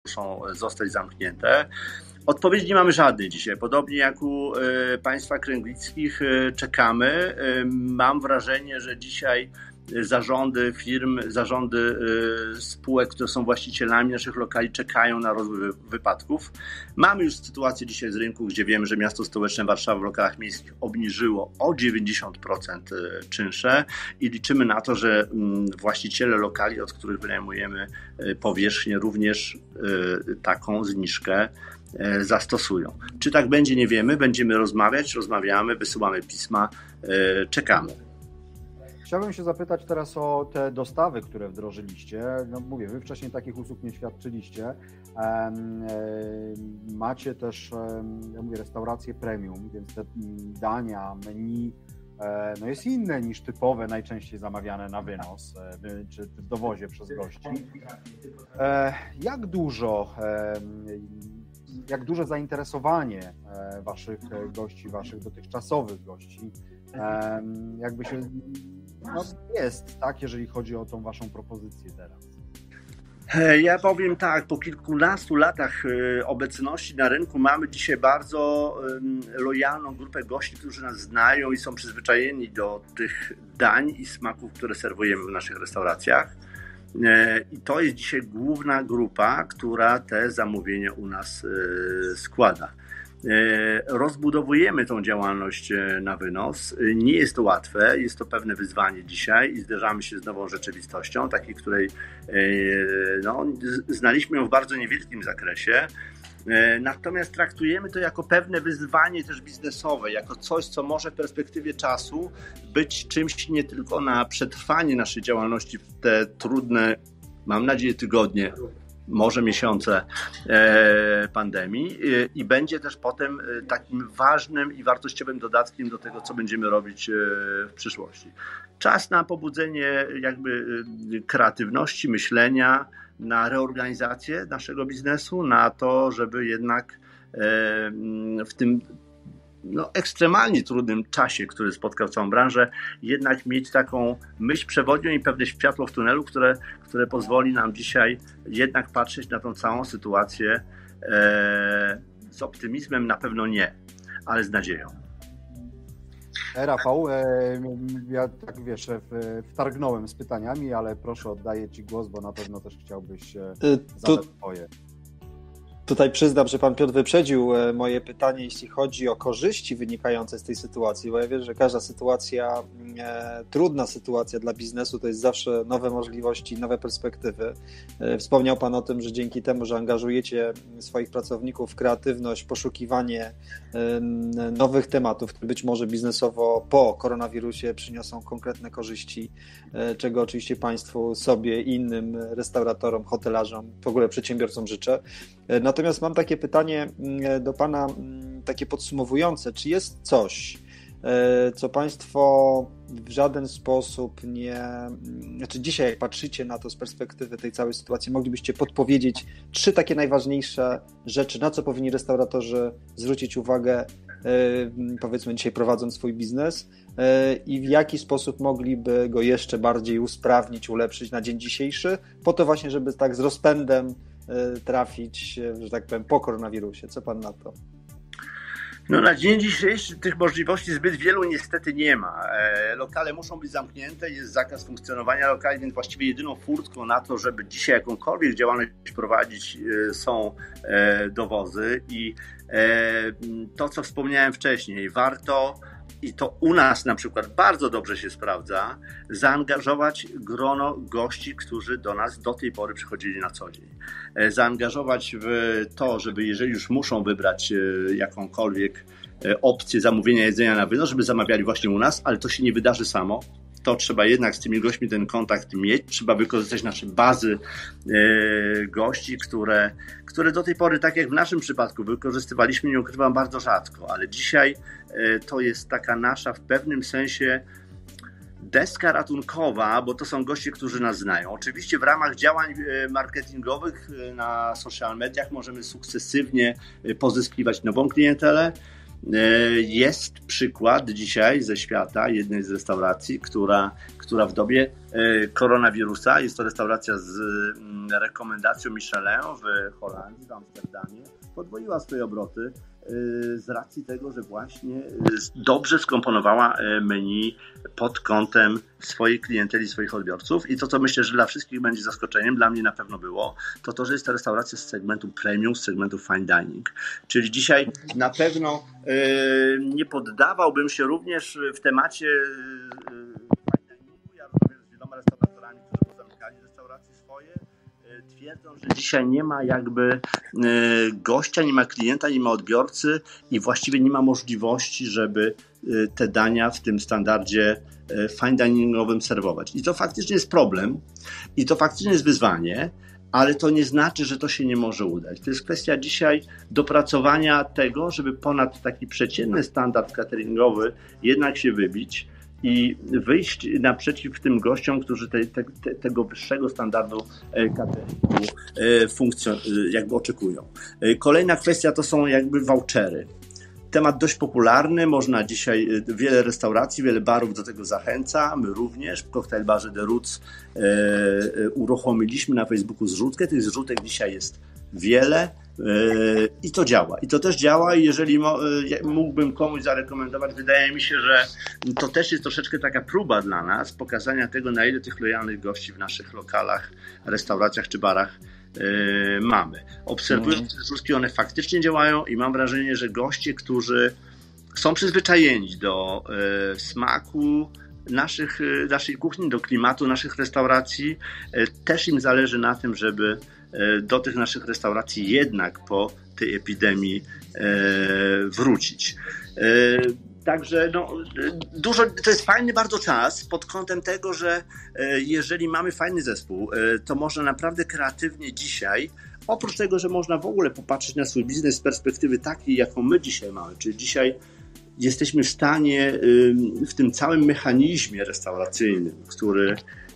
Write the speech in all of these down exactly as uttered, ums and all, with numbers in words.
muszą zostać zamknięte? Odpowiedzi nie mamy żadnej dzisiaj. Podobnie jak u państwa kręglickich czekamy. Mam wrażenie, że dzisiaj zarządy firm, zarządy spółek, które są właścicielami naszych lokali, czekają na rozwój wypadków. Mamy już sytuację dzisiaj z rynku, gdzie wiemy, że miasto stołeczne Warszawa w lokalach miejskich obniżyło o dziewięćdziesiąt procent czynsze i liczymy na to, że właściciele lokali, od których wynajmujemy powierzchnię, również taką zniżkę zastosują. Czy tak będzie, nie wiemy. Będziemy rozmawiać, rozmawiamy, wysyłamy pisma, czekamy. Chciałbym się zapytać teraz o te dostawy, które wdrożyliście. No mówię, wy wcześniej takich usług nie świadczyliście. Macie też, ja mówię, restauracje premium, więc te dania, menu no jest inne niż typowe, najczęściej zamawiane na wynos, czy w dowozie przez gości. Jak dużo, jak duże zainteresowanie waszych gości, waszych dotychczasowych gości jakby się no, jest, tak, jeżeli chodzi o tą waszą propozycję teraz? Ja powiem tak, po kilkunastu latach obecności na rynku mamy dzisiaj bardzo lojalną grupę gości, którzy nas znają i są przyzwyczajeni do tych dań i smaków, które serwujemy w naszych restauracjach. I to jest dzisiaj główna grupa, która te zamówienia u nas składa. Rozbudowujemy tą działalność na wynos. Nie jest to łatwe, jest to pewne wyzwanie dzisiaj i zderzamy się z nową rzeczywistością, takiej, której no, znaliśmy ją w bardzo niewielkim zakresie. Natomiast traktujemy to jako pewne wyzwanie też biznesowe, jako coś, co może w perspektywie czasu być czymś nie tylko na przetrwanie naszej działalności w te trudne, mam nadzieję, tygodnie, może miesiące pandemii i będzie też potem takim ważnym i wartościowym dodatkiem do tego, co będziemy robić w przyszłości. Czas na pobudzenie jakby kreatywności, myślenia, na reorganizację naszego biznesu, na to, żeby jednak w tym no, ekstremalnie trudnym czasie, który spotkał całą branżę, jednak mieć taką myśl przewodnią i pewne światło w tunelu, które, które pozwoli nam dzisiaj jednak patrzeć na tą całą sytuację e, z optymizmem, na pewno nie, ale z nadzieją. Rafał, ja tak wiesz, wtargnąłem z pytaniami, ale proszę, oddaję Ci głos, bo na pewno też chciałbyś zadać swoje. Tutaj przyznam, że pan Piotr wyprzedził moje pytanie, jeśli chodzi o korzyści wynikające z tej sytuacji, bo ja wiem, że każda sytuacja, e, trudna sytuacja dla biznesu to jest zawsze nowe możliwości, nowe perspektywy. E, wspomniał pan o tym, że dzięki temu, że angażujecie swoich pracowników w kreatywność, poszukiwanie e, nowych tematów, które być może biznesowo po koronawirusie przyniosą konkretne korzyści, e, czego oczywiście państwu, sobie, innym restauratorom, hotelarzom, w ogóle przedsiębiorcom życzę. E, Natomiast mam takie pytanie do pana, takie podsumowujące. Czy jest coś, co państwo w żaden sposób nie... Znaczy dzisiaj, jak patrzycie na to z perspektywy tej całej sytuacji, moglibyście podpowiedzieć trzy takie najważniejsze rzeczy, na co powinni restauratorzy zwrócić uwagę, powiedzmy dzisiaj prowadząc swój biznes, i w jaki sposób mogliby go jeszcze bardziej usprawnić, ulepszyć na dzień dzisiejszy, po to właśnie, żeby tak z rozpędem trafić, że tak powiem, po koronawirusie. Co pan na to? No na dzień dzisiejszy tych możliwości zbyt wielu niestety nie ma. Lokale muszą być zamknięte, jest zakaz funkcjonowania lokali, więc właściwie jedyną furtką na to, żeby dzisiaj jakąkolwiek działalność prowadzić, są dowozy i to, co wspomniałem wcześniej, warto, i to u nas na przykład bardzo dobrze się sprawdza, zaangażować grono gości, którzy do nas do tej pory przychodzili na co dzień. Zaangażować w to, żeby jeżeli już muszą wybrać jakąkolwiek opcję zamówienia jedzenia na wynos, żeby zamawiali właśnie u nas, ale to się nie wydarzy samo. To trzeba jednak z tymi gośćmi ten kontakt mieć, trzeba wykorzystać nasze bazy e, gości, które, które do tej pory, tak jak w naszym przypadku, wykorzystywaliśmy, nie ukrywam, bardzo rzadko, ale dzisiaj e, to jest taka nasza w pewnym sensie deska ratunkowa, bo to są goście, którzy nas znają. Oczywiście w ramach działań marketingowych na social mediach możemy sukcesywnie pozyskiwać nową klientelę. Jest przykład dzisiaj ze świata jednej z restauracji, która, która w dobie koronawirusa, jest to restauracja z rekomendacją Michelin w Holandii, w Amsterdamie, podwoiła swoje obroty z racji tego, że właśnie dobrze skomponowała menu pod kątem swojej klienteli, swoich odbiorców. I to, co myślę, że dla wszystkich będzie zaskoczeniem, dla mnie na pewno było, to to, że jest to restauracja z segmentu premium, z segmentu fine dining. Czyli dzisiaj na pewno nie poddawałbym się również w temacie fine diningu. Ja rozmawiam z wieloma restauratorami, którzy pozamykali restauracje swoje. Twierdzą, że dzisiaj nie ma jakby gościa, nie ma klienta, nie ma odbiorcy i właściwie nie ma możliwości, żeby te dania w tym standardzie fine diningowym serwować. I to faktycznie jest problem i to faktycznie jest wyzwanie, ale to nie znaczy, że to się nie może udać. To jest kwestia dzisiaj dopracowania tego, żeby ponad taki przeciętny standard cateringowy jednak się wybić i wyjść naprzeciw tym gościom, którzy te, te, te, tego wyższego standardu cateringu funkcjon- jakby oczekują. Kolejna kwestia to są jakby vouchery. Temat dość popularny, można dzisiaj, wiele restauracji, wiele barów do tego zachęca, my również. W Cocktail Barze The Roots e, uruchomiliśmy na Facebooku zrzutkę, tych zrzutek dzisiaj jest wiele e, i to działa. I to też działa i jeżeli mo, e, mógłbym komuś zarekomendować, wydaje mi się, że to też jest troszeczkę taka próba dla nas, pokazania tego, na ile tych lojalnych gości w naszych lokalach, restauracjach czy barach Yy, mamy. Obserwując te zrzutki, one faktycznie działają i mam wrażenie, że goście, którzy są przyzwyczajeni do yy, smaku naszych, yy, naszej kuchni, do klimatu naszych restauracji, yy, też im zależy na tym, żeby yy, do tych naszych restauracji jednak po tej epidemii yy, wrócić. Yy, Także no, dużo, to jest fajny bardzo czas pod kątem tego, że jeżeli mamy fajny zespół, to można naprawdę kreatywnie dzisiaj, oprócz tego, że można w ogóle popatrzeć na swój biznes z perspektywy takiej, jaką my dzisiaj mamy, czyli dzisiaj jesteśmy w stanie w tym całym mechanizmie restauracyjnym, który,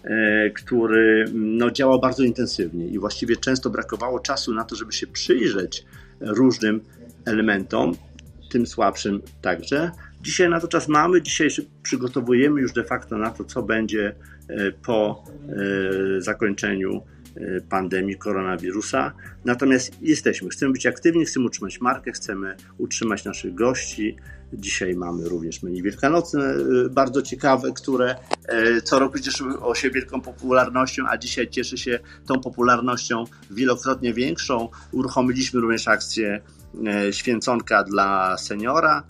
który no, działa bardzo intensywnie i właściwie często brakowało czasu na to, żeby się przyjrzeć różnym elementom, tym słabszym także. Dzisiaj na to czas mamy, dzisiaj się przygotowujemy już de facto na to, co będzie po zakończeniu pandemii koronawirusa. Natomiast jesteśmy, chcemy być aktywni, chcemy utrzymać markę, chcemy utrzymać naszych gości. Dzisiaj mamy również menu wielkanocne, bardzo ciekawe, które co roku cieszyły o się wielką popularnością, a dzisiaj cieszy się tą popularnością wielokrotnie większą. Uruchomiliśmy również akcję święconka dla seniora.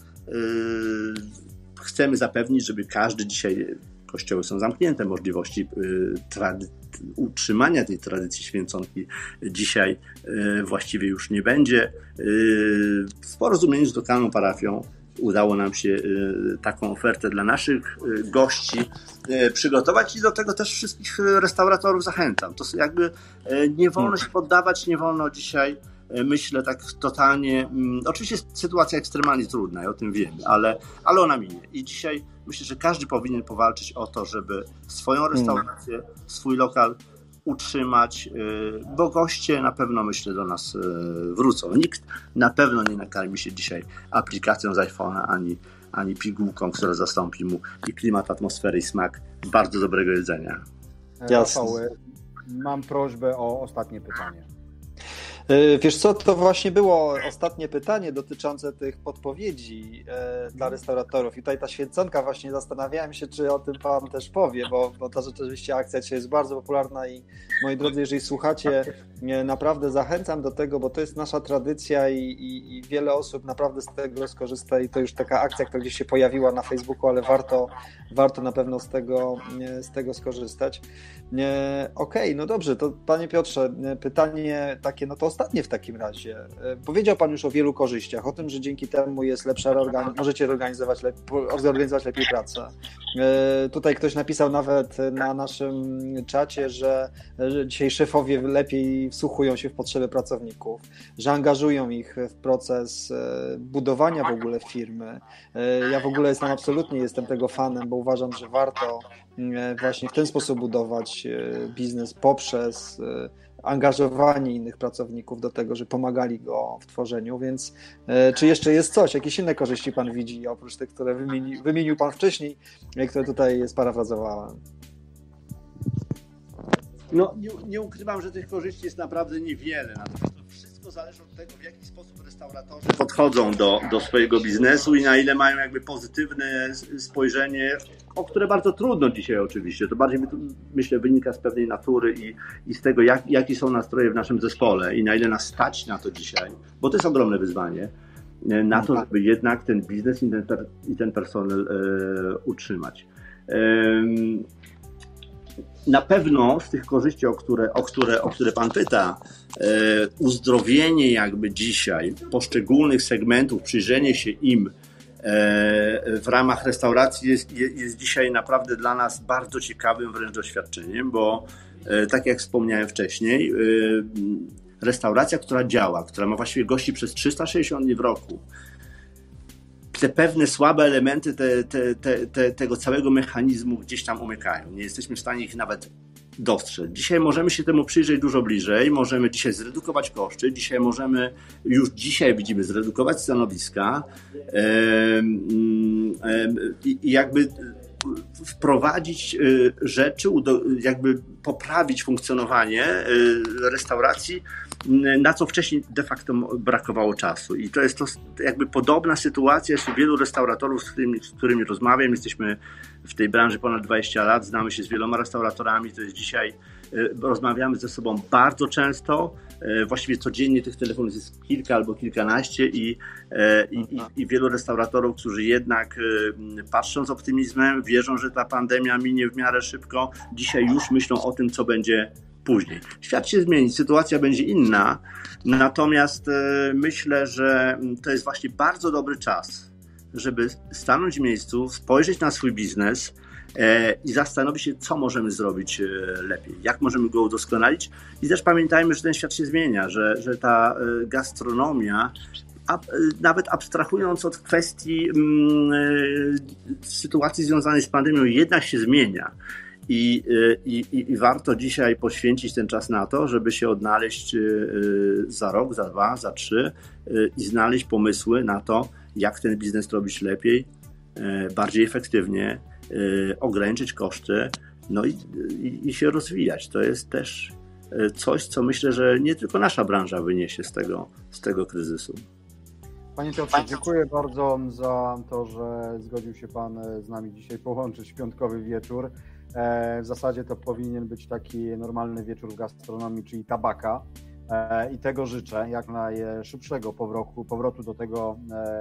Chcemy zapewnić, żeby każdy dzisiaj, kościoły są zamknięte, możliwości trady, utrzymania tej tradycji święconki dzisiaj właściwie już nie będzie. W porozumieniu z lokalną parafią udało nam się taką ofertę dla naszych gości przygotować i do tego też wszystkich restauratorów zachęcam. To jakby nie wolno się poddawać, nie wolno dzisiaj, myślę tak totalnie, oczywiście jest sytuacja ekstremalnie trudna, ja o tym wiem, ale, ale ona minie. I dzisiaj myślę, że każdy powinien powalczyć o to, żeby swoją restaurację, swój lokal utrzymać, bo goście na pewno, myślę, do nas wrócą. Nikt na pewno nie nakarmi się dzisiaj aplikacją z iPhone'a, ani, ani pigułką, która zastąpi mu i klimat, atmosferę i smak bardzo dobrego jedzenia. Jasne. Mam prośbę o ostatnie pytanie. Wiesz co, to właśnie było ostatnie pytanie dotyczące tych podpowiedzi e, dla restauratorów. I tutaj ta święconka, właśnie zastanawiałem się, czy o tym Pan też powie, bo, bo ta rzeczywiście akcja dzisiaj jest bardzo popularna i moi drodzy, jeżeli słuchacie, nie, naprawdę zachęcam do tego, bo to jest nasza tradycja i, i, i wiele osób naprawdę z tego skorzysta i to już taka akcja, która gdzieś się pojawiła na Facebooku, ale warto, warto na pewno z tego, z tego skorzystać. Okej, okay, no dobrze, to Panie Piotrze, pytanie takie, no to ostatnie w takim razie. Powiedział Pan już o wielu korzyściach, o tym, że dzięki temu jest lepsza reorganizacja, możecie organizować, lep- zorganizować lepiej pracę. Tutaj ktoś napisał nawet na naszym czacie, że, że dzisiaj szefowie lepiej wsłuchują się w potrzeby pracowników, że angażują ich w proces budowania w ogóle firmy. Ja w ogóle jestem absolutnie jestem tego fanem, bo uważam, że warto właśnie w ten sposób budować biznes poprzez angażowanie innych pracowników do tego, że pomagali go w tworzeniu, więc czy jeszcze jest coś, jakieś inne korzyści Pan widzi, oprócz tych, które wymieni, wymienił Pan wcześniej, które tutaj sparafrazowałem? No, nie, nie ukrywam, że tych korzyści jest naprawdę niewiele. Natomiast to wszystko zależy od tego, w jaki sposób restauratorzy podchodzą do, do swojego biznesu i na ile mają jakby pozytywne spojrzenie, o które bardzo trudno dzisiaj oczywiście. To bardziej, myślę, wynika z pewnej natury i, i z tego, jak, jakie są nastroje w naszym zespole i na ile nas stać na to dzisiaj, bo to jest ogromne wyzwanie, na to, żeby jednak ten biznes i ten, i ten personel e, utrzymać. E, Na pewno z tych korzyści, o które, o które, o które Pan pyta, e, uzdrowienie jakby dzisiaj poszczególnych segmentów, przyjrzenie się im e, w ramach restauracji jest, jest dzisiaj naprawdę dla nas bardzo ciekawym wręcz doświadczeniem, bo e, tak jak wspomniałem wcześniej, e, restauracja, która działa, która ma właściwie gości przez trzysta sześćdziesiąt dni w roku, te pewne słabe elementy te, te, te, te, tego całego mechanizmu gdzieś tam umykają. Nie jesteśmy w stanie ich nawet dostrzec. Dzisiaj możemy się temu przyjrzeć dużo bliżej, możemy dzisiaj zredukować koszty, dzisiaj możemy, już dzisiaj widzimy, zredukować stanowiska i jakby wprowadzić rzeczy, jakby poprawić funkcjonowanie restauracji, na co wcześniej de facto brakowało czasu. I to jest to jakby podobna sytuacja. Jest wielu restauratorów, z którymi, z którymi rozmawiam. Jesteśmy w tej branży ponad dwadzieścia lat, znamy się z wieloma restauratorami. To jest dzisiaj, rozmawiamy ze sobą bardzo często. Właściwie codziennie tych telefonów jest kilka albo kilkanaście i, i, i wielu restauratorów, którzy jednak patrzą z optymizmem, wierzą, że ta pandemia minie w miarę szybko, dzisiaj już myślą o tym, co będzie później. Świat się zmieni, sytuacja będzie inna, natomiast myślę, że to jest właśnie bardzo dobry czas, żeby stanąć w miejscu, spojrzeć na swój biznes i zastanowić się, co możemy zrobić lepiej, jak możemy go udoskonalić. I też pamiętajmy, że ten świat się zmienia, że, że ta gastronomia, a, nawet abstrahując od kwestii mm, sytuacji związanej z pandemią, jednak się zmienia. I, i, I warto dzisiaj poświęcić ten czas na to, żeby się odnaleźć za rok, za dwa, za trzy i znaleźć pomysły na to, jak ten biznes robić lepiej, bardziej efektywnie, ograniczyć koszty, no i, i, i się rozwijać. To jest też coś, co myślę, że nie tylko nasza branża wyniesie z tego, z tego kryzysu. Panie Piotrze, dziękuję bardzo za to, że zgodził się Pan z nami dzisiaj połączyć piątkowy wieczór. W zasadzie to powinien być taki normalny wieczór w gastronomii, czyli tabaka. I tego życzę, jak najszybszego powrotu, powrotu do tego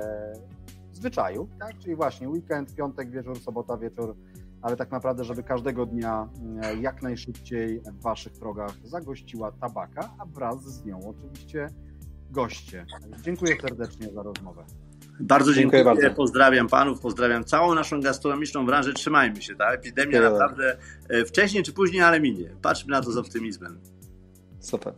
zwyczaju, tak? Czyli właśnie weekend, piątek wieczór, sobota wieczór, ale tak naprawdę, żeby każdego dnia jak najszybciej w Waszych progach zagościła tabaka, a wraz z nią oczywiście goście. Dziękuję serdecznie za rozmowę. Bardzo dziękuję, dziękuję bardzo. Pozdrawiam Panów, pozdrawiam całą naszą gastronomiczną branżę. Trzymajmy się, ta epidemia dziękuję. Naprawdę wcześniej czy później, ale minie. Patrzmy na to z optymizmem. Super.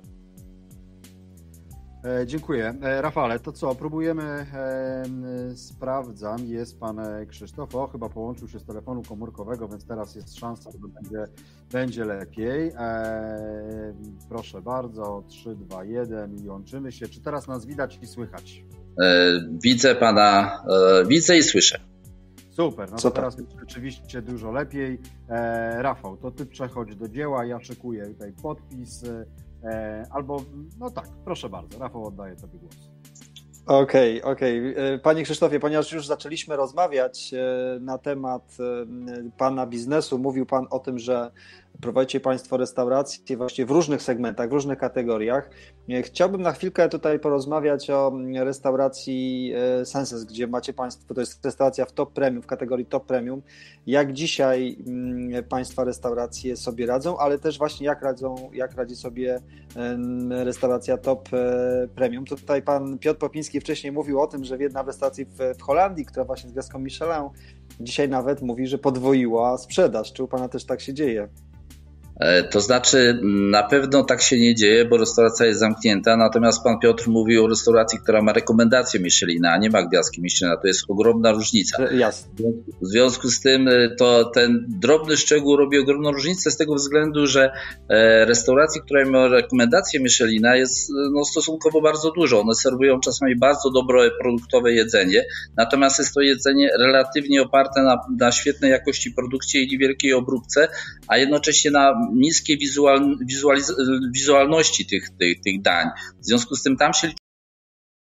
E, dziękuję. E, Rafale, to co? Próbujemy, e, sprawdzam, jest Pan Krzysztof, o, chyba połączył się z telefonu komórkowego, więc teraz jest szansa, że będzie, będzie lepiej. E, proszę bardzo, trzy, dwa, jeden i łączymy się. Czy teraz nas widać i słychać? E, widzę Pana, e, widzę i słyszę. Super, no to Super. Teraz rzeczywiście dużo lepiej. E, Rafał, to Ty przechodź do dzieła, ja szykuję tutaj podpis. Albo, no tak, proszę bardzo, Rafał, oddaję Tobie głos. Okej, okay, okej. Okay. Panie Krzysztofie, ponieważ już zaczęliśmy rozmawiać na temat Pana biznesu, mówił Pan o tym, że prowadzicie Państwo restauracje właśnie w różnych segmentach, w różnych kategoriach. Chciałbym na chwilkę tutaj porozmawiać o restauracji Senses, gdzie macie Państwo, to jest restauracja w top premium, w kategorii top premium. Jak dzisiaj Państwa restauracje sobie radzą, ale też właśnie jak radzą, jak radzi sobie restauracja top premium. Tutaj Pan Piotr Popiński wcześniej mówił o tym, że jedna restauracja w, w Holandii, która właśnie z gwiazdką Michelin, dzisiaj nawet mówi, że podwoiła sprzedaż. Czy u Pana też tak się dzieje? To znaczy, na pewno tak się nie dzieje, bo restauracja jest zamknięta, natomiast Pan Piotr mówił o restauracji, która ma rekomendację Michelina, a nie ma gwiazdki Michelina. To jest ogromna różnica. Jasne. W związku z tym to ten drobny szczegół robi ogromną różnicę z tego względu, że restauracji, która ma rekomendację Michelina, jest no, stosunkowo bardzo dużo. One serwują czasami bardzo dobre produktowe jedzenie, natomiast jest to jedzenie relatywnie oparte na, na świetnej jakości produkcji i niewielkiej obróbce, a jednocześnie na niskiej wizual, wizualiz, wizualności tych, tych, tych dań. W związku z tym tam się